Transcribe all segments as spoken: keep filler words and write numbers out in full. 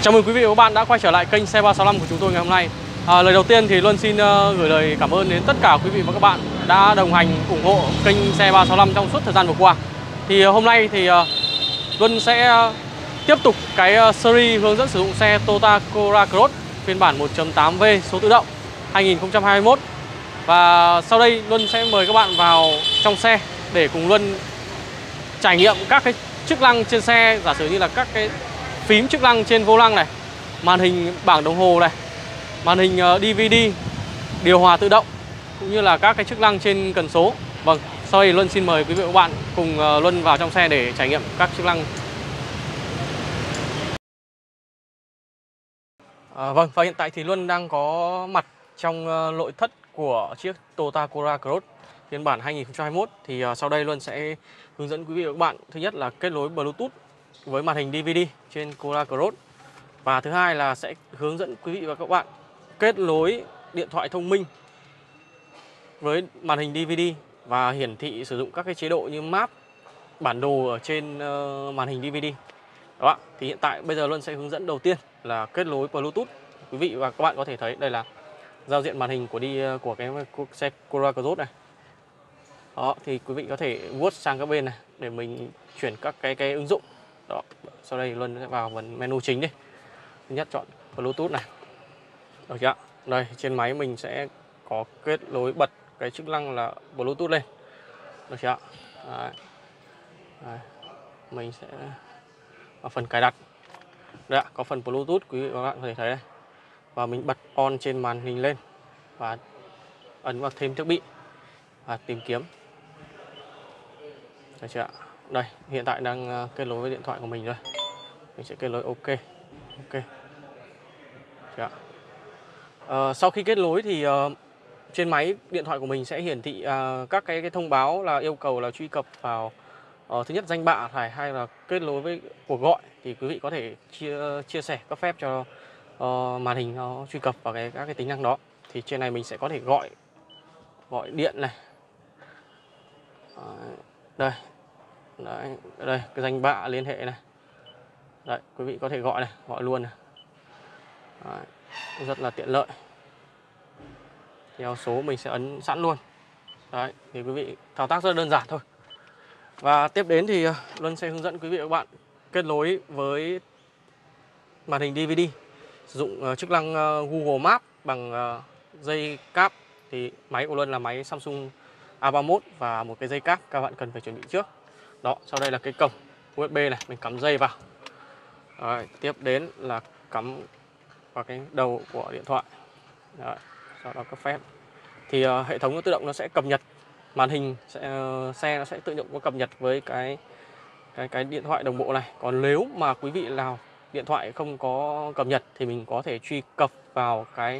Chào mừng quý vị và các bạn đã quay trở lại kênh Xe ba sáu năm của chúng tôi ngày hôm nay. à, Lời đầu tiên thì Luân xin uh, gửi lời cảm ơn đến tất cả quý vị và các bạn đã đồng hành ủng hộ kênh Xe ba sáu năm trong suốt thời gian vừa qua. Thì uh, hôm nay thì uh, Luân sẽ uh, tiếp tục cái uh, series hướng dẫn sử dụng xe Toyota Corolla Cross phiên bản một chấm tám V số tự động hai nghìn không trăm hai mươi mốt. Và sau đây Luân sẽ mời các bạn vào trong xe để cùng Luân trải nghiệm các cái chức năng trên xe, giả sử như là các cái phím chức năng trên vô lăng này, màn hình bảng đồng hồ này, màn hình đê vê đê, điều hòa tự động, cũng như là các cái chức năng trên cần số. Vâng, sau đây Luân xin mời quý vị và các bạn cùng Luân vào trong xe để trải nghiệm các chức năng. À, vâng, và hiện tại thì Luân đang có mặt trong nội thất của chiếc Toyota Corolla Cross phiên bản hai nghìn không trăm hai mươi mốt. Thì uh, sau đây Luân sẽ hướng dẫn quý vị và các bạn, thứ nhất là kết nối Bluetooth với màn hình đê vê đê trên Corolla Cross, và thứ hai là sẽ hướng dẫn quý vị và các bạn kết nối điện thoại thông minh với màn hình đê vê đê và hiển thị sử dụng các cái chế độ như map, bản đồ ở trên uh, màn hình đê vê đê. Đó, thì hiện tại bây giờ Luân sẽ hướng dẫn đầu tiên là kết nối Bluetooth. Quý vị và các bạn có thể thấy đây là giao diện màn hình của đi của cái xe Corolla Cross này. Đó, thì quý vị có thể vuốt sang các bên này để mình chuyển các cái cái ứng dụng. Đó, sau đây Luân sẽ vào phần menu chính đi. Thứ nhất chọn Bluetooth này. Được chưa? Đây, trên máy mình sẽ có kết nối bật cái chức năng là Bluetooth lên. Được chưa? Đấy. Đấy. Mình sẽ vào phần cài đặt. Đây ạ, có phần Bluetooth, quý vị và các bạn có thể thấy đây. Và mình bật on trên màn hình lên và ấn vào thêm thiết bị và tìm kiếm. Được chưa ạ? Đây, hiện tại đang kết nối với điện thoại của mình rồi. Mình sẽ kết nối OK. OK. Chưa ạ? À, sau khi kết nối thì uh, trên máy điện thoại của mình sẽ hiển thị uh, các cái, cái thông báo là yêu cầu là truy cập vào uh, thứ nhất danh bạ phải hay là kết nối với cuộc gọi, thì quý vị có thể chia chia sẻ cấp phép cho uh, màn hình nó truy cập vào cái các cái tính năng đó. Thì trên này mình sẽ có thể gọi gọi điện này. Đấy, đây. Đấy, đây cái danh bạ liên hệ này. Đấy, quý vị có thể gọi này, gọi luôn này. Đấy, rất là tiện lợi. Theo số mình sẽ ấn sẵn luôn. Đấy, thì quý vị thao tác rất đơn giản thôi. Và tiếp đến thì Luân sẽ hướng dẫn quý vị và các bạn kết nối với màn hình đê vê đê sử dụng uh, chức năng uh, Google Maps bằng uh, dây cáp. Thì máy của Luân là máy Samsung A ba mươi mốt và một cái dây cáp các bạn cần phải chuẩn bị trước. Đó, sau đây là cái cổng u ét bê này, mình cắm dây vào. Đấy, tiếp đến là cắm vào cái đầu của điện thoại. Đấy, sau đó cấp phép. Thì uh, hệ thống tự động nó sẽ cập nhật màn hình, sẽ, uh, xe nó sẽ tự động có cập nhật với cái cái cái điện thoại đồng bộ này. Còn nếu mà quý vị nào điện thoại không có cập nhật thì mình có thể truy cập vào cái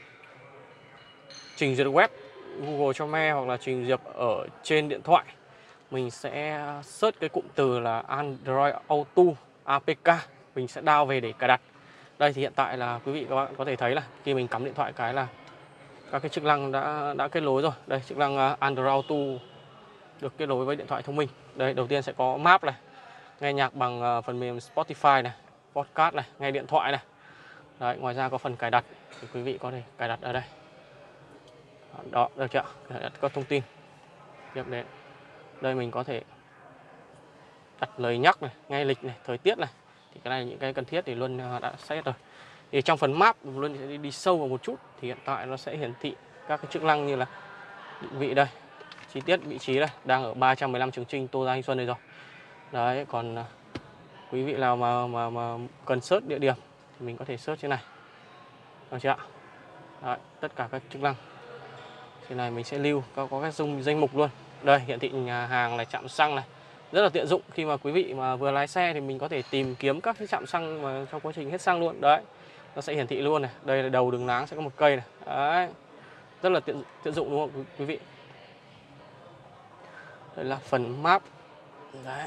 trình duyệt web Google cho me hoặc là trình duyệt ở trên điện thoại. Mình sẽ search cái cụm từ là Android Auto a pê ca, mình sẽ download về để cài đặt. Đây thì hiện tại là quý vị các bạn có thể thấy là khi mình cắm điện thoại cái là các cái chức năng đã đã kết nối rồi. Đây, chức năng Android Auto được kết nối với điện thoại thông minh. Đây, đầu tiên sẽ có Map này, nghe nhạc bằng phần mềm Spotify này, podcast này, nghe điện thoại này. Đấy, ngoài ra có phần cài đặt thì quý vị có thể cài đặt ở đây. Đó, được chưa? Cài đặt các thông tin. Tiếp đến đây mình có thể đặt lời nhắc này, nghe lịch này, thời tiết này. Thì cái này những cái cần thiết thì Luân đã set rồi. Thì trong phần map Luân sẽ đi, đi sâu vào một chút. Thì hiện tại nó sẽ hiển thị các cái chức năng như là định vị đây, chi tiết vị trí đây, đang ở ba trăm mười lăm Trường Chinh, Tô Gia, Anh Xuân đây rồi. Đấy, còn uh, quý vị nào mà mà mà cần search địa điểm thì mình có thể search trên này. Được chưa ạ? Đấy, tất cả các chức năng. Trên này mình sẽ lưu có có các dung danh mục luôn. Đây, hiển thị nhà hàng này, trạm xăng này. Rất là tiện dụng khi mà quý vị mà vừa lái xe thì mình có thể tìm kiếm các cái trạm xăng mà trong quá trình hết xăng luôn. Đấy, nó sẽ hiển thị luôn này. Đây là đầu đường láng sẽ có một cây này. Đấy, rất là tiện tiện dụng đúng không quý vị? Đây là phần map. Đấy.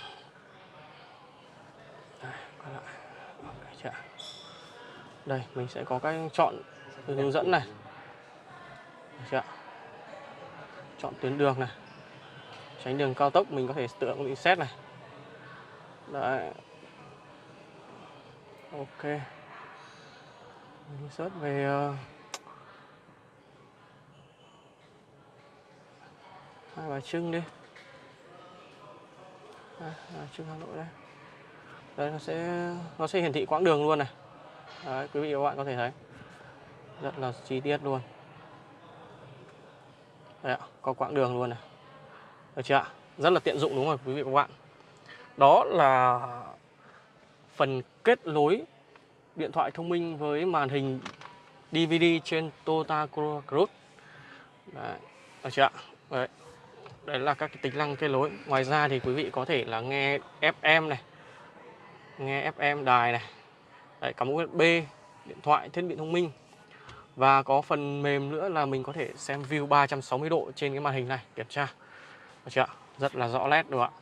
Đây, quay lại. Okay, đây mình sẽ có cái chọn hướng dẫn này. Được chưa? Chọn tuyến đường này, tránh đường cao tốc mình có thể tự động set này. Đấy. Ok. Mình search về uh, Hai Bà Trưng đi. À, Hai Bà Trưng Hà Nội đây. Đây nó sẽ nó sẽ hiển thị quãng đường luôn này. Đấy, quý vị và các bạn có thể thấy rất là chi tiết luôn. Đây ạ, có quãng đường luôn này. Được chưa ạ? Rất là tiện dụng đúng không quý vị và các bạn? Đó là phần kết nối điện thoại thông minh với màn hình đê vê đê trên Toyota Corolla Cross. Đấy, được chưa ạ? Đấy. Đấy là các cái tính năng kết nối. Ngoài ra thì quý vị có thể là nghe ép em này, nghe ép em đài này. Đấy, cắm u ét bê, điện thoại, thiết bị thông minh. Và có phần mềm nữa là mình có thể xem view ba trăm sáu mươi độ trên cái màn hình này, kiểm tra. Được chưa ạ? Rất là rõ nét đúng không ạ?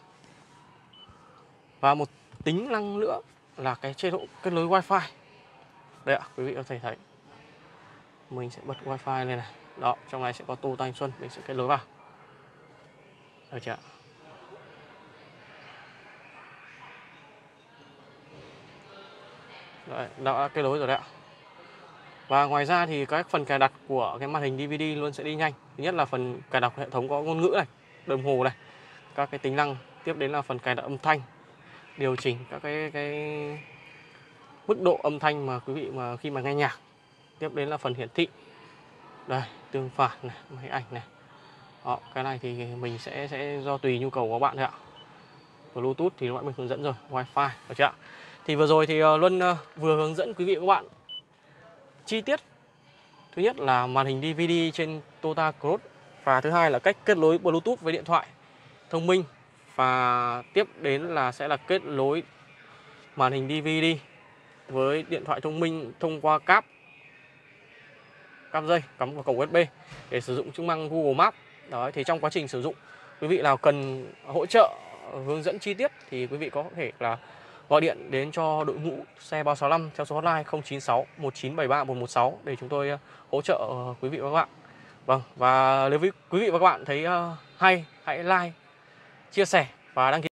Và một tính năng nữa là cái chế độ kết nối Wi-Fi. Đây ạ, quý vị có thể thấy. Mình sẽ bật Wi-Fi lên này. Đó, trong này sẽ có Tô Thanh Xuân, mình sẽ kết nối vào. Được chưa ạ? Đấy, đã kết nối rồi đấy ạ. Và ngoài ra thì các phần cài đặt của cái màn hình đê vê đê luôn sẽ đi nhanh. Thứ nhất là phần cài đặt hệ thống có ngôn ngữ này, đồng hồ này, các cái tính năng. Tiếp đến là phần cài đặt âm thanh, điều chỉnh các cái cái mức độ âm thanh mà quý vị mà khi mà nghe nhạc. Tiếp đến là phần hiển thị. Đây, tương phản này, máy ảnh này. Đó, cái này thì mình sẽ sẽ do tùy nhu cầu của các bạn thôi ạ. Bluetooth thì bạn mình hướng dẫn rồi, Wi-Fi, được chưa ạ? Thì vừa rồi thì Luân vừa hướng dẫn quý vị và các bạn chi tiết. Thứ nhất là màn hình đê vê đê trên Toyota Cross, và thứ hai là cách kết nối Bluetooth với điện thoại thông minh, và tiếp đến là sẽ là kết nối màn hình đê vê đê với điện thoại thông minh thông qua cáp cáp dây cắm vào cổng u ét bê để sử dụng chức năng Google Maps. Đó, thì trong quá trình sử dụng, quý vị nào cần hỗ trợ hướng dẫn chi tiết thì quý vị có thể là gọi điện đến cho đội ngũ xe ba sáu năm theo số hotline không chín sáu một chín bảy ba một một sáu để chúng tôi hỗ trợ quý vị và các bạn. Vâng, và nếu quý vị và các bạn thấy hay, hãy like, chia sẻ và đăng ký